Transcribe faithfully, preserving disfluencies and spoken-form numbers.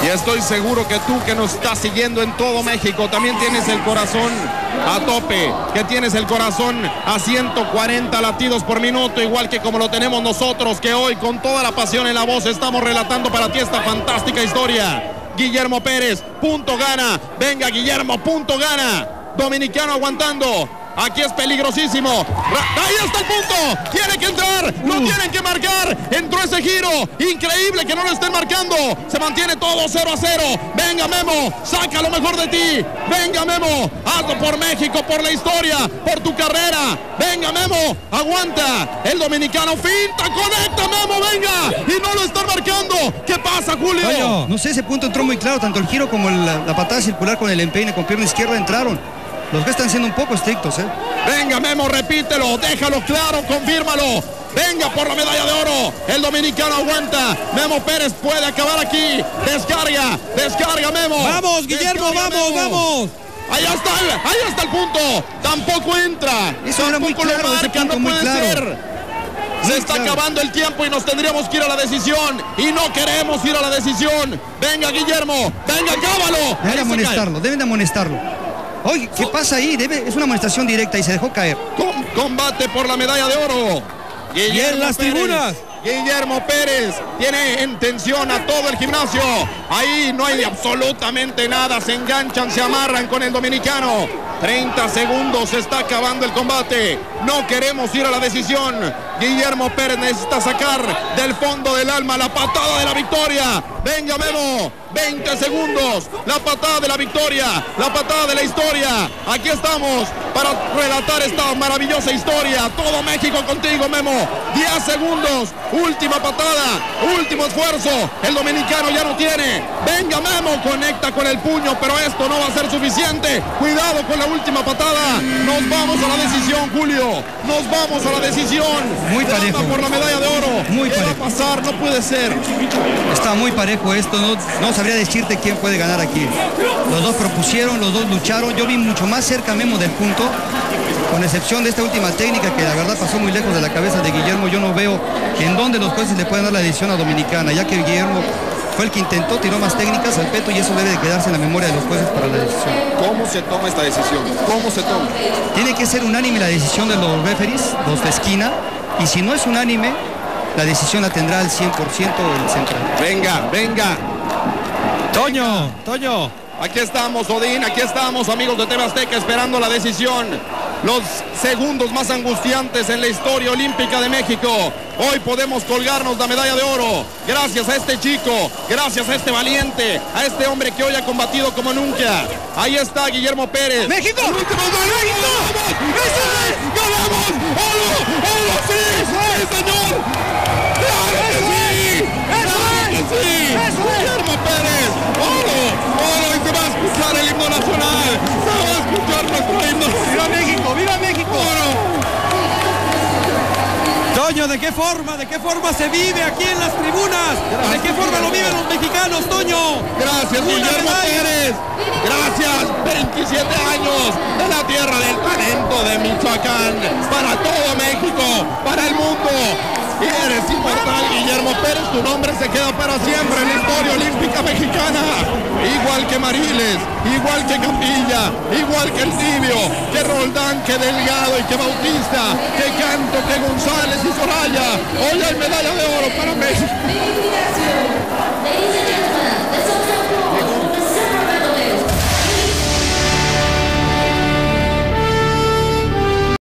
Y estoy seguro que tú que nos estás siguiendo en todo México también tienes el corazón a tope, que tienes el corazón a ciento cuarenta latidos por minuto, igual que como lo tenemos nosotros, que hoy con toda la pasión en la voz estamos relatando para ti esta fantástica historia. Guillermo Pérez, punto gana. Venga Guillermo, punto gana. Dominicano aguantando. Aquí es peligrosísimo. Ahí está el punto. Tiene que entrar. Lo uh. tienen que marcar. Entró ese giro. Increíble que no lo estén marcando. Se mantiene todo cero a cero. Venga Memo. Saca lo mejor de ti. Venga Memo. Hazlo por México, por la historia, por tu carrera. Venga Memo. Aguanta. El dominicano finta. Conecta Memo. Venga. Y no lo están marcando. ¿Qué pasa, Julio? Oye, no sé, ese punto entró muy claro. Tanto el giro como la, la patada circular con el empeine con pierna izquierda entraron. Los que están siendo un poco estrictos, ¿eh? Venga, Memo, repítelo, déjalo claro, confírmalo. Venga por la medalla de oro. El dominicano aguanta. Memo Pérez puede acabar aquí. Descarga, descarga, Memo. Vamos, Guillermo, descarga, vamos, Memo. vamos. Ahí está, ahí está el punto. Tampoco entra. Eso era muy claro, lo marca, ese punto, no muy puede claro. ser. Se Muy está claro. acabando el tiempo y nos tendríamos que ir a la decisión. Y no queremos ir a la decisión. Venga, Guillermo. Venga, cábalo. Deben de amonestarlo, deben de amonestarlo. Oye, ¿qué pasa ahí? Debe, es una amonestación directa y se dejó caer. Com combate por la medalla de oro. Y en las Pérez. tribunas. Guillermo Pérez tiene en tensión a todo el gimnasio. Ahí no hay absolutamente nada. Se enganchan, se amarran con el dominicano. treinta segundos, se está acabando el combate. No queremos ir a la decisión. Guillermo Pérez necesita sacar del fondo del alma la patada de la victoria. Venga Memo, veinte segundos. La patada de la victoria, la patada de la historia. Aquí estamos para relatar esta maravillosa historia. Todo México contigo, Memo. diez segundos. Última patada, último esfuerzo. El dominicano ya no tiene. Venga Memo, conecta con el puño, pero esto no va a ser suficiente. Cuidado con la última patada. Nos vamos a la decisión, Julio. Nos vamos a la decisión. Muy Drama parejo. por la medalla de oro. Muy ¿Qué parejo. va a pasar? No puede ser. Está muy parejo esto, no, no sabría decirte quién puede ganar aquí. Los dos propusieron, los dos lucharon. Yo vi mucho más cerca a Memo del punto, con excepción de esta última técnica que la verdad pasó muy lejos de la cabeza de Guillermo. Yo no veo en dónde los jueces le pueden dar la decisión a Dominicana, ya que Guillermo fue el que intentó, tiró más técnicas al peto y eso debe de quedarse en la memoria de los jueces para la decisión. ¿Cómo se toma esta decisión? ¿Cómo se toma? Tiene que ser unánime la decisión de los referees, los de esquina, y si no es unánime, la decisión la tendrá al cien por ciento el central. Venga, venga. Toño, Toño. Aquí estamos, Odín, aquí estamos, amigos de T V Azteca, esperando la decisión. Los segundos más angustiantes en la historia olímpica de México. Hoy podemos colgarnos la medalla de oro. Gracias a este chico, gracias a este valiente, a este hombre que hoy ha combatido como nunca. Ahí está Guillermo Pérez. ¡México! ¡El último gol! ¡México! ¡Ganamos! ¡Oro! ¡Oro! ¡Sí! ¡Sí, señor! ¡Claro que sí! ¡Claro que sí! ¡Guillermo Pérez! ¡Oro! ¡Oro! Y se va a escuchar el himno nacional. Se va a escuchar nuestro himno. ¡Viva México! ¡Viva México! ¡Oro! Toño, ¿de qué forma, de qué forma se vive aquí en las tribunas? ¿De qué forma lo viven los mexicanos, Toño? Gracias, Una Guillermo medalla. Pérez. Gracias, veintisiete años de la tierra del talento de Michoacán. Para todo México, para el mundo. Y eres inmortal, Guillermo Pérez. Tu nombre se queda para siempre en la historia olímpica mexicana. Igual que Mariles, igual que Capilla, igual que el Tibio, que Roldán, que Delgado y que Bautista, que Canto, que González y Soraya. Hoy hay medalla de oro para México.